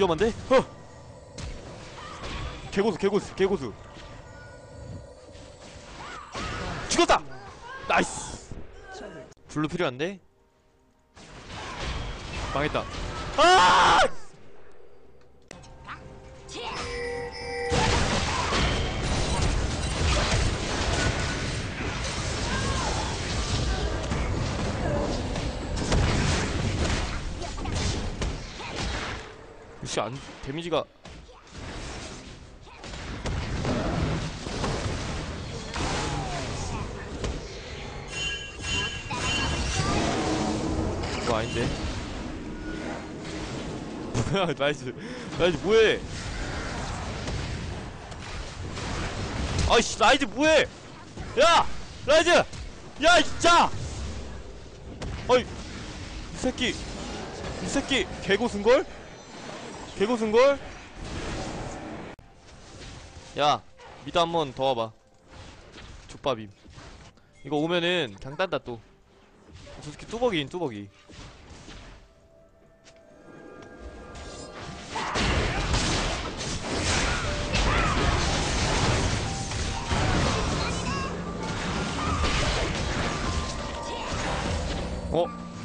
위험한데? 개고수 죽었다! 나이스! 블루 필요한데? 망했다. 아! 역시 데미지가 그거 아닌데. 뭐야, 라이즈 뭐해? 아이씨, 라이즈 뭐해? 야! 라이즈! 야, 진짜! 어이, 이 새끼 개고수인걸? 야, 미드 한 번 더 와봐. 족밥임. 이거 오면은 그냥 딴다 또. 저 새끼 뚜벅이. 어?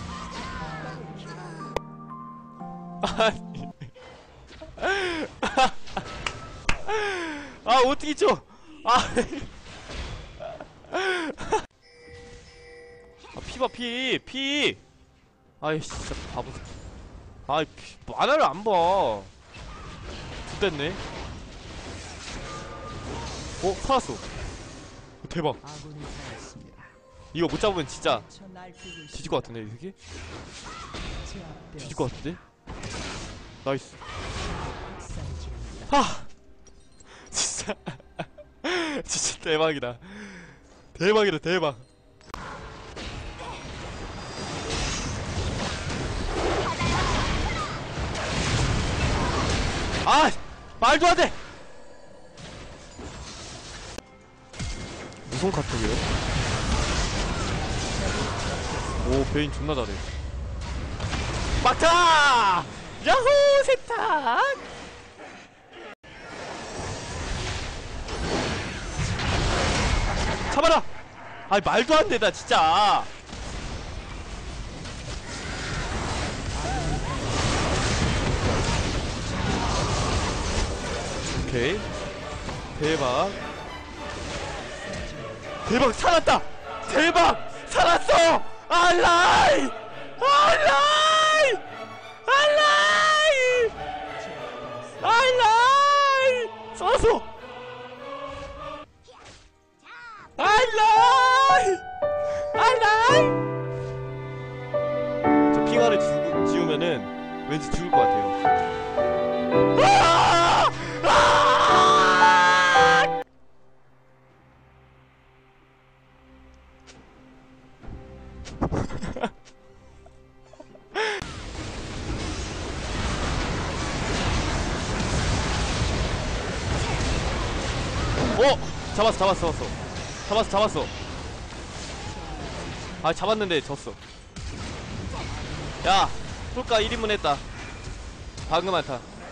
아, 어떻게 쳐? 피봐, 피! 아이씨, 진짜 바보. 아이, 만화를 안 봐. 좋댔네. 살았어. 대박. 이거 못 잡으면 진짜 뒤질 것 같은데, 이 새끼? 뒤질 것 같은데? 나이스. 진짜. 진짜 대박이다. 대박. 말도 안 돼! 무슨 카톡이에요? 오, 베인 존나 잘해. 막타! 야호! 세탁! 잡아라! 말도 안 돼, 나 진짜! 오케이. 대박, 살았다! 대박! 살았어! 알라이! 살았어! 알라이! 저 핑화를 지우면은 왠지 죽을 것 같아요. 잡았어. 잡았는데 졌어. 야, 풀까 1인분 했다. 방금 한타.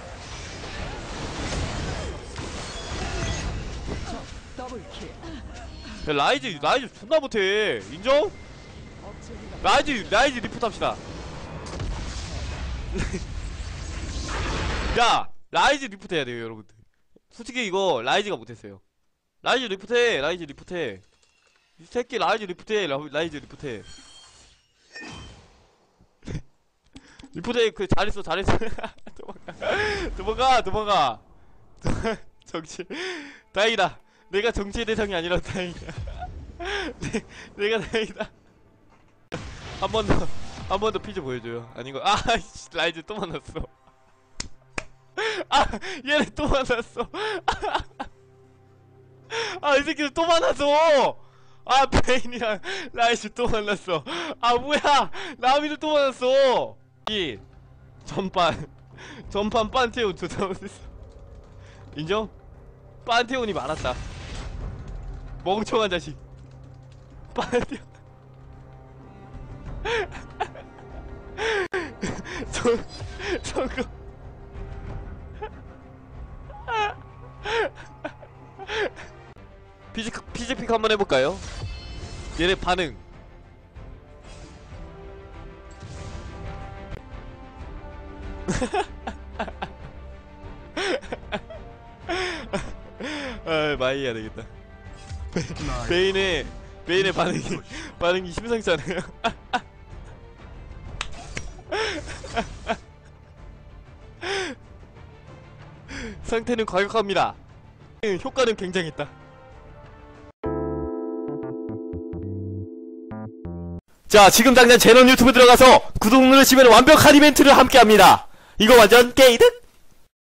야, 라이즈 존나 못해. 인정? 라이즈 리포트 합시다. 야, 라이즈 리포트 해야 돼요, 여러분들. 솔직히 이거 라이즈가 못했어요. 라이즈 리포트해. 이 새끼 라이즈 리포트해. 리포트해. 잘했어. 도망가. 정치. 다행이다. 내가 정치의 대상이 아니라 다행이다. 내가 다행이다. 한 번 더 피 좀 보여줘요. 아닌 거. 라이즈 또 만났어. 얘네 또 만났어. 이 새끼들 또 만났어. 베인이랑 라이즈 또 만났어. 뭐야, 라미도 또 만났어. 이 전판 판테온 조사 못했어. 인정? 판테온이 많았다. 멍청한 자식. 판테온. 저거 피지픽 한번 해볼까요? 얘네 반응. 아, 많이 해야 되겠다. 베인의 반응이 심상치 않아요. 상태는 과격합니다. 효과는 굉장했다. 자, 지금 당장 제넌 유튜브 들어가서 구독 누르시면 완벽한 이벤트를 함께합니다. 이거 완전 게이득?